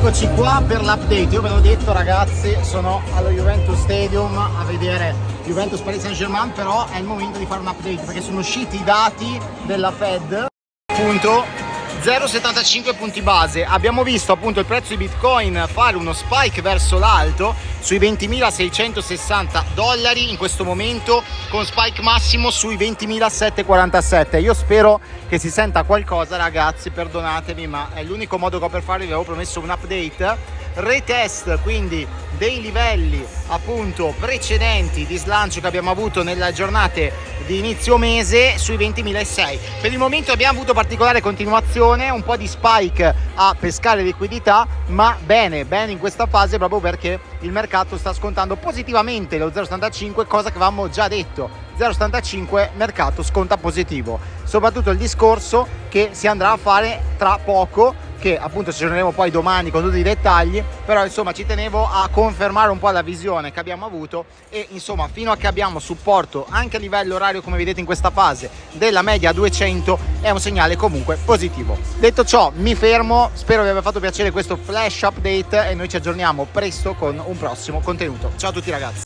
Eccoci qua per l'update. Io ve l'ho detto ragazzi, sono allo Juventus Stadium a vedere Juventus Paris Saint-Germain, però è il momento di fare un update perché sono usciti i dati della Fed. Appunto 0,75 punti base. Abbiamo visto appunto il prezzo di Bitcoin fare uno spike verso l'alto sui 20.660 dollari in questo momento, con spike massimo sui 20.747. Io spero che si senta qualcosa ragazzi, perdonatemi ma è l'unico modo che ho per farvi. Vi avevo promesso un update retest, quindi dei livelli appunto precedenti di slancio che abbiamo avuto nelle giornate di inizio mese sui 20.600. Per il momento abbiamo avuto particolare continuazione, un po' di spike a pescare liquidità, ma bene in questa fase proprio perché il mercato sta scontando positivamente lo 0,75, cosa che avevamo già detto. 0,75 mercato sconta positivo, soprattutto il discorso che si andrà a fare tra poco, che appunto ci aggiorneremo poi domani con tutti i dettagli, però insomma ci tenevo a confermare un po' la visione che abbiamo avuto e insomma fino a che abbiamo supporto anche a livello orario, come vedete in questa fase, della media 200 è un segnale comunque positivo. Detto ciò mi fermo, spero vi abbia fatto piacere questo flash update e noi ci aggiorniamo presto con un prossimo contenuto. Ciao a tutti ragazzi.